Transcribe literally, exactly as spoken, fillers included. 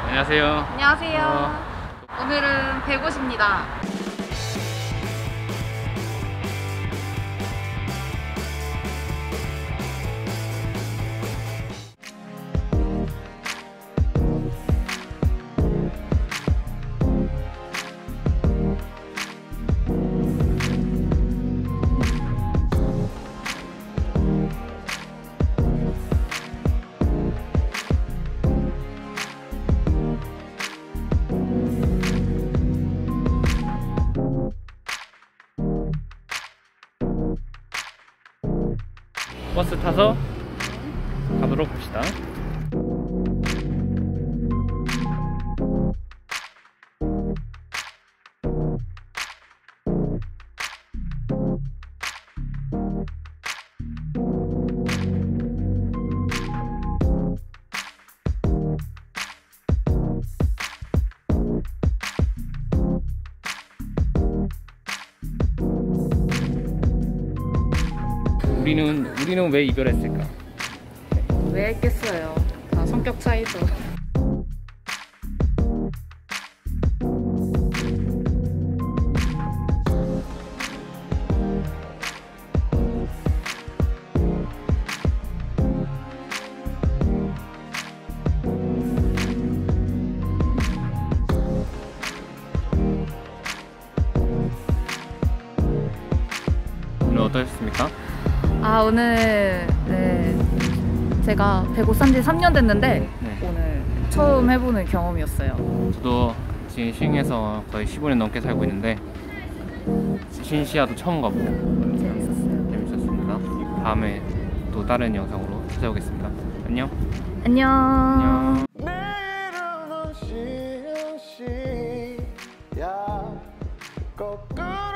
안녕하세요. 안녕하세요. 어... 오늘은 백옷입니다. 버스 타서 가도록 합시다. 우리는 우리는 왜 이별했을까? 왜 했겠어요? 다 성격 차이죠. 오늘 어떠셨습니까? 아 오늘 네 제가 백옷 산지 삼 년 됐는데 네. 오늘 처음 해보는 경험이었어요. 저도 지금 싱에서 거의 십오 년 넘게 살고 있는데 신시아도 처음 가보고 재밌었어요. 재밌었습니다. 다음에 또 다른 영상으로 찾아오겠습니다. 안녕. 안녕. 안녕. 내일은 시시야 거꾸로